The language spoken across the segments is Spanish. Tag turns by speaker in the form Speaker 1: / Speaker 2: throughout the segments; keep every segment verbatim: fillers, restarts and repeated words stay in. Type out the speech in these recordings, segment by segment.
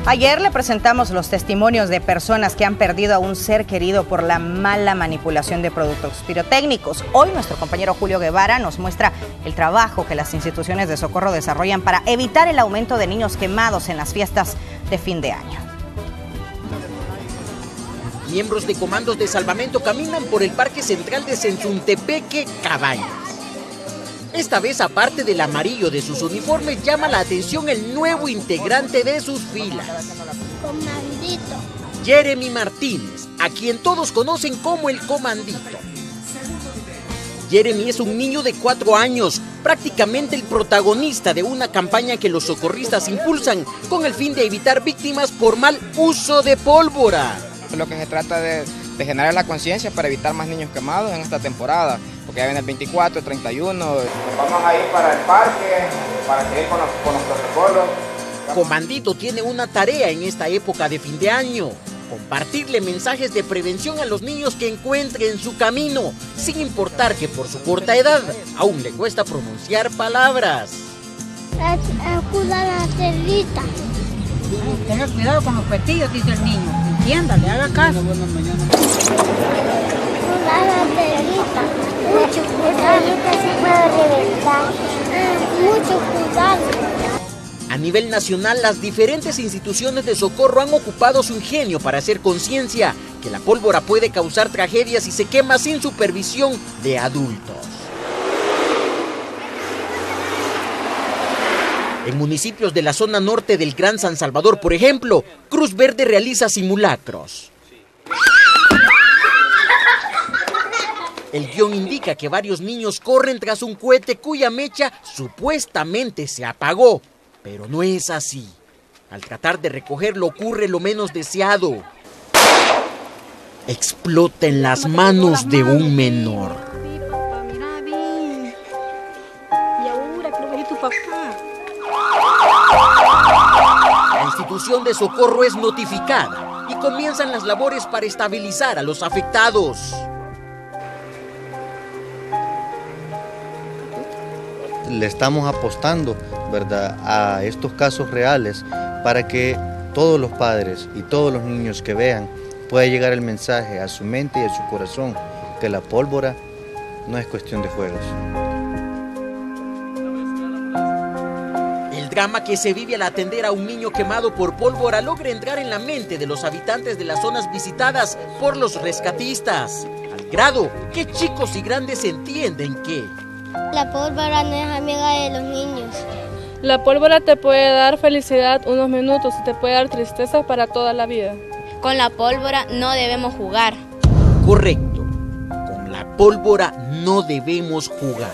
Speaker 1: Ayer le presentamos los testimonios de personas que han perdido a un ser querido por la mala manipulación de productos pirotécnicos. Hoy nuestro compañero Julio Guevara nos muestra el trabajo que las instituciones de socorro desarrollan para evitar el aumento de niños quemados en las fiestas de fin de año.
Speaker 2: Miembros de comandos de salvamento caminan por el Parque Central de Sensuntepeque, Cabañas. Esta vez, aparte del amarillo de sus uniformes, llama la atención el nuevo integrante de sus filas.
Speaker 3: Comandito.
Speaker 2: Jeremy Martínez, a quien todos conocen como el Comandito. Jeremy es un niño de cuatro años, prácticamente el protagonista de una campaña que los socorristas impulsan con el fin de evitar víctimas por mal uso de pólvora.
Speaker 4: Lo que se trata de, de generar la conciencia para evitar más niños quemados en esta temporada, porque ya viene el veinticuatro, el treinta y uno. Vamos a ir para el parque, para seguir con los, con los protocolos.
Speaker 2: Comandito tiene una tarea en esta época de fin de año: compartirle mensajes de prevención a los niños que encuentre en su camino, sin importar que por su corta edad aún le cuesta pronunciar palabras.
Speaker 3: Cuidar a la perrita.
Speaker 5: Tenga cuidado con los petillos, dice el niño. Entiéndale, haga caso.
Speaker 3: Cuidar a la perrita. Mucho cuidado, que se puede reventar. Mucho cuidado.
Speaker 2: A nivel nacional, las diferentes instituciones de socorro han ocupado su ingenio para hacer conciencia que la pólvora puede causar tragedias si se quema sin supervisión de adultos. En municipios de la zona norte del Gran San Salvador, por ejemplo, Cruz Verde realiza simulacros. El guión indica que varios niños corren tras un cohete cuya mecha supuestamente se apagó, pero no es así. Al tratar de recogerlo ocurre lo menos deseado. Explota en las manos de un menor. La institución de socorro es notificada y comienzan las labores para estabilizar a los afectados.
Speaker 6: Le estamos apostando, ¿verdad?, a estos casos reales para que todos los padres y todos los niños que vean pueda llegar el mensaje a su mente y a su corazón que la pólvora no es cuestión de juegos.
Speaker 2: El drama que se vive al atender a un niño quemado por pólvora logra entrar en la mente de los habitantes de las zonas visitadas por los rescatistas, al grado que chicos y grandes entienden que
Speaker 3: La pólvora no es amiga de los niños.
Speaker 7: La pólvora te puede dar felicidad unos minutos y te puede dar tristeza para toda la vida.
Speaker 8: Con la pólvora no debemos jugar.
Speaker 2: Correcto, con la pólvora no debemos jugar.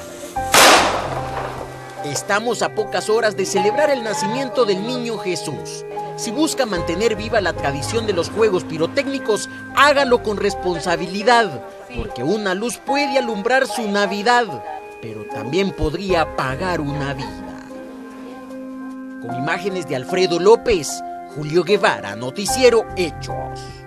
Speaker 2: Estamos a pocas horas de celebrar el nacimiento del niño Jesús. Si busca mantener viva la tradición de los juegos pirotécnicos, hágalo con responsabilidad, porque una luz puede alumbrar su Navidad, pero también podría apagar una vida. Con imágenes de Alfredo López, Julio Guevara, Noticiero Hechos.